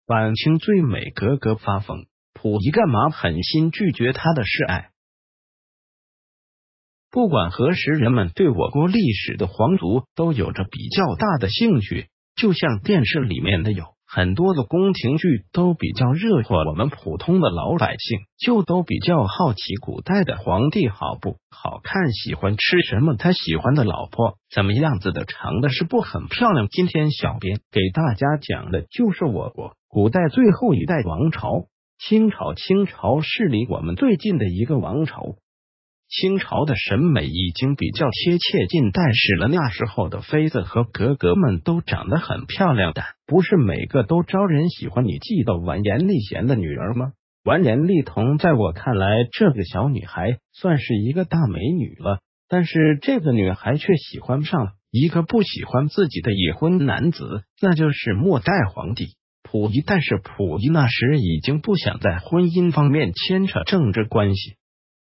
晚清最美格格发疯，溥仪干嘛狠心拒绝她的示爱？不管何时，人们对我国历史的皇族都有着比较大的兴趣，就像电视里面的有很多的宫廷剧都比较热火，我们普通的老百姓就都比较好奇古代的皇帝好不好看，喜欢吃什么，他喜欢的老婆怎么样子的，长的是不很漂亮。今天小编给大家讲的就是我国古代最后一代王朝清朝。清朝是离我们最近的一个王朝。清朝的审美已经比较贴切近代史了，那时候的妃子和格格们都长得很漂亮，但不是每个都招人喜欢。你记得完颜丽贤的女儿吗？完颜丽彤在我看来，这个小女孩算是一个大美女了，但是这个女孩却喜欢上了一个不喜欢自己的已婚男子，那就是末代皇帝溥仪。但是溥仪那时已经不想在婚姻方面牵扯政治关系，